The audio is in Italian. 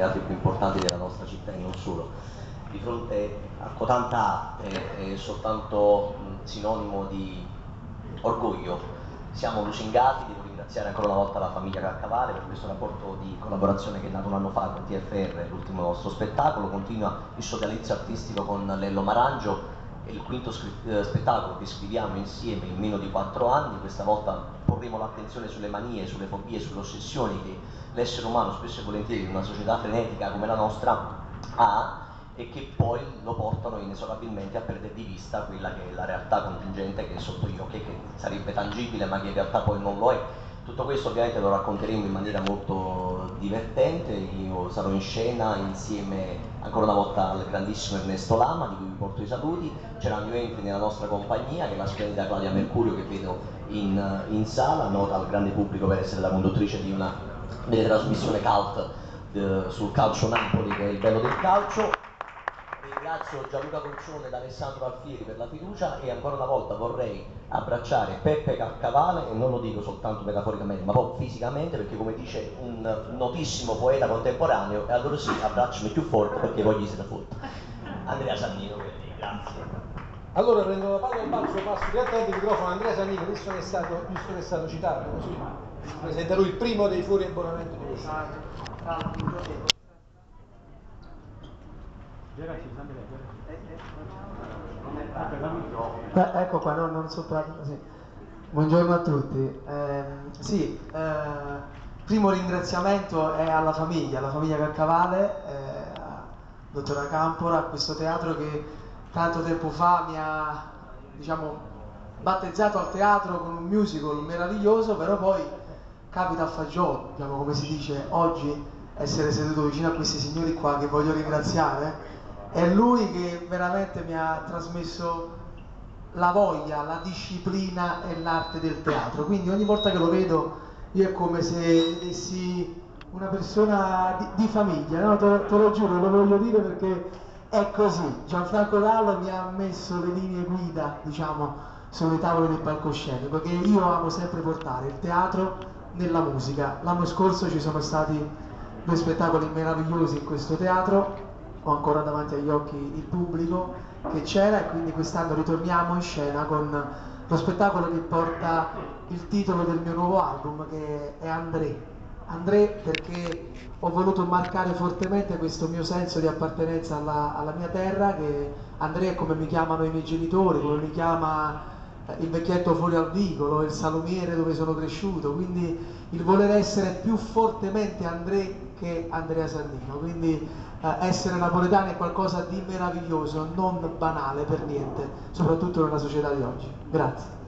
teatri più importanti della nostra città e non solo. Di fronte a tanta arte è soltanto sinonimo di orgoglio. Siamo lusingati, devo ringraziare ancora una volta la famiglia Caccavale per questo rapporto di collaborazione che è nato un anno fa con TFR, l'ultimo nostro spettacolo. Continua il sodalizio artistico con Lello Marangio, è il quinto spettacolo che scriviamo insieme in meno di 4 anni. Questa volta porremo l'attenzione sulle manie, sulle fobie, sulle ossessioni che l'essere umano spesso e volentieri in una società frenetica come la nostra ha, e che poi lo portano inesorabilmente a perdere di vista quella che è la realtà contingente che è sotto gli occhi e che sarebbe tangibile ma che in realtà poi non lo è. Tutto questo ovviamente lo racconteremo in maniera molto divertente. Io sarò in scena insieme ancora una volta al grandissimo Ernesto Lama, di cui vi porto i saluti. C'era New Entry nella nostra compagnia, che è la splendida Claudia Mercurio, che vedo in sala, nota al grande pubblico per essere la conduttrice di una delle trasmissioni cult sul calcio Napoli, che è il bello del calcio. Ringrazio Gianluca Colcione ed Alessandro Alfieri per la fiducia, e ancora una volta vorrei abbracciare Peppe Caccavale, e non lo dico soltanto metaforicamente ma proprio fisicamente, perché come dice un notissimo poeta contemporaneo, e allora sì, abbracciami più forte perché voglio essere forte. Andrea Sannino, quindi grazie. Allora prendo la palla al balzo, passo direttamente il microfono a Andrea Sannino, visto che è stato citato, così presenta lui il primo dei fuori abbonamento di quest'anno. Ecco qua, non sopravvivo. Sì. Buongiorno a tutti. Primo ringraziamento è alla famiglia Caccavale, a dottora Campora, a questo teatro che tanto tempo fa mi ha, diciamo, battezzato al teatro con un musical meraviglioso, però poi capita a fagiolo, diciamo, come si dice oggi, essere seduto vicino a questi signori qua che voglio ringraziare. È lui che veramente mi ha trasmesso la voglia, la disciplina e l'arte del teatro, quindi ogni volta che lo vedo io è come se vedessi una persona di famiglia, no? Te lo giuro, lo voglio dire perché è così. Gianfranco Dallo mi ha messo le linee guida, diciamo, sulle tavole del palcoscenico, che io amo sempre portare il teatro nella musica. L'anno scorso ci sono stati 2 spettacoli meravigliosi in questo teatro, ho ancora davanti agli occhi il pubblico che c'era, e quindi quest'anno ritorniamo in scena con lo spettacolo che porta il titolo del mio nuovo album, che è André. André perché ho voluto marcare fortemente questo mio senso di appartenenza alla mia terra, che André è come mi chiamano i miei genitori, come mi chiama il vecchietto fuori al vicolo, il salumiere dove sono cresciuto, quindi il voler essere più fortemente André che Andrea Sannino, quindi essere napoletano è qualcosa di meraviglioso, non banale per niente, soprattutto nella società di oggi. Grazie.